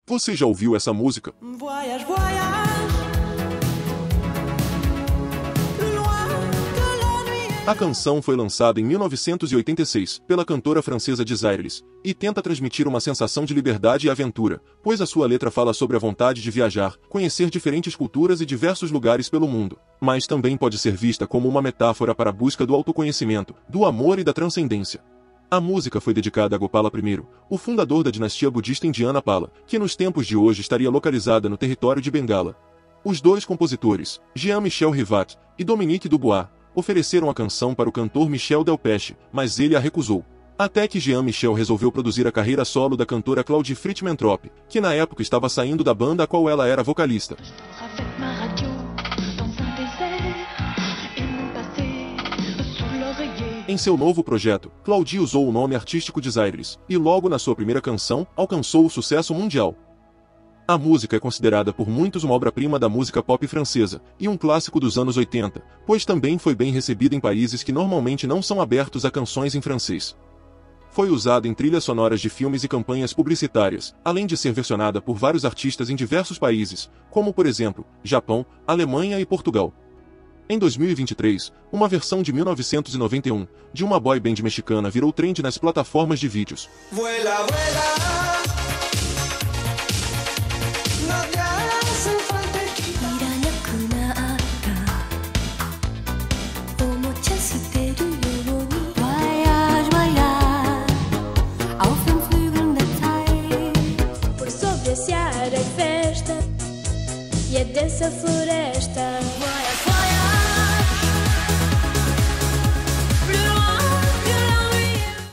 Você já ouviu essa música? Voyage, voyage, loin que la nuit est... A canção foi lançada em 1986 pela cantora francesa Desireless e tenta transmitir uma sensação de liberdade e aventura, pois a sua letra fala sobre a vontade de viajar, conhecer diferentes culturas e diversos lugares pelo mundo. Mas também pode ser vista como uma metáfora para a busca do autoconhecimento, do amor e da transcendência. A música foi dedicada a Gopala I, o fundador da dinastia budista indiana Pala, que nos tempos de hoje estaria localizada no território de Bengala. Os dois compositores, Jean-Michel Rivat e Dominique Dubois, ofereceram a canção para o cantor Michel Delpech, mas ele a recusou. Até que Jean-Michel resolveu produzir a carreira solo da cantora Claudie Friedman-Trop, que na época estava saindo da banda a qual ela era vocalista. Em seu novo projeto, Claudie usou o nome artístico Desireless, e logo na sua primeira canção, alcançou o sucesso mundial. A música é considerada por muitos uma obra-prima da música pop francesa, e um clássico dos anos 80, pois também foi bem recebida em países que normalmente não são abertos a canções em francês. Foi usada em trilhas sonoras de filmes e campanhas publicitárias, além de ser versionada por vários artistas em diversos países, como por exemplo, Japão, Alemanha e Portugal. Em 2023, uma versão de 1991, de uma boy band mexicana virou trend nas plataformas de vídeos. Vuela, vuela, no te hace falta equipa. Voyage, voyage, auf dem Flügeln der Zeit. Por sobre esse ar é festa e é dessa floresta